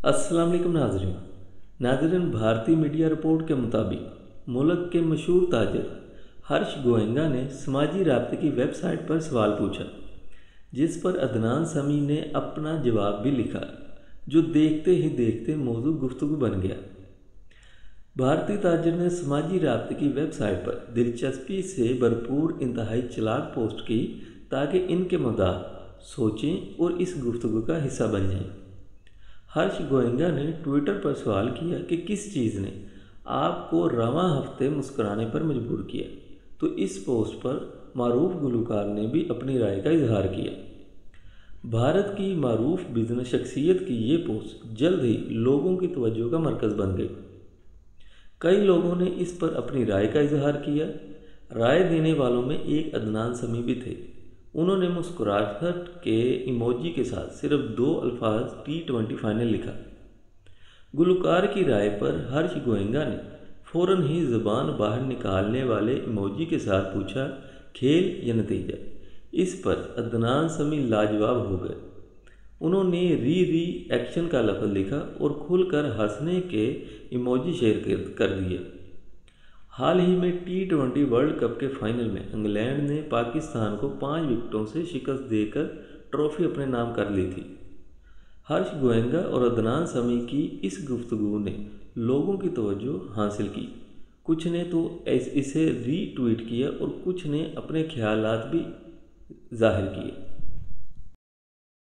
अस्सलाम वालेकुम नाज़रीन, भारतीय मीडिया रिपोर्ट के मुताबिक मुल्क के मशहूर ताजर हर्ष गोएंका ने समाजी राब्ते की वेबसाइट पर सवाल पूछा, जिस पर अदनान समी ने अपना जवाब भी लिखा, जो देखते ही देखते मौजू गुफ्तगू बन गया। भारतीय ताजर ने समाजी राब्ते की वेबसाइट पर दिलचस्पी से भरपूर इंतहाई चालाक पोस्ट की ताकि इनके मदाह सोचें और इस गुफ्तगू का हिस्सा बन जाएं। हर्ष गोएंका ने ट्विटर पर सवाल किया कि किस चीज़ ने आपको रवां हफ्ते मुस्कुराने पर मजबूर किया, तो इस पोस्ट पर मारूफ गुलकार ने भी अपनी राय का इजहार किया। भारत की मारूफ बिजनेस शख्सियत की ये पोस्ट जल्द ही लोगों की तवज्जो का मरकज़ बन गई। कई लोगों ने इस पर अपनी राय का इजहार किया। राय देने वालों में एक अदनान समी भी थे। उन्होंने मुस्कुराहट के इमोजी के साथ सिर्फ 2 अल्फाज T20 फाइनल लिखा। गुलकार की राय पर हर्ष गोएंका ने फ़ौरन ही ज़बान बाहर निकालने वाले इमोजी के साथ पूछा, खेल या नतीजा। इस पर अदनान समी लाजवाब हो गए। उन्होंने री एक्शन का लफ्ज़ लिखा और खुलकर हंसने के इमोजी शेयर कर दिए। हाल ही में T20 वर्ल्ड कप के फाइनल में इंग्लैंड ने पाकिस्तान को 5 विकेटों से शिकस्त देकर ट्रॉफी अपने नाम कर ली थी। हर्ष गोएंका और अदनान समी की इस गुफ्तगू ने लोगों की तवज्जो हासिल की। कुछ ने तो इसे रीट्वीट किया और कुछ ने अपने ख्यालात भी जाहिर किए।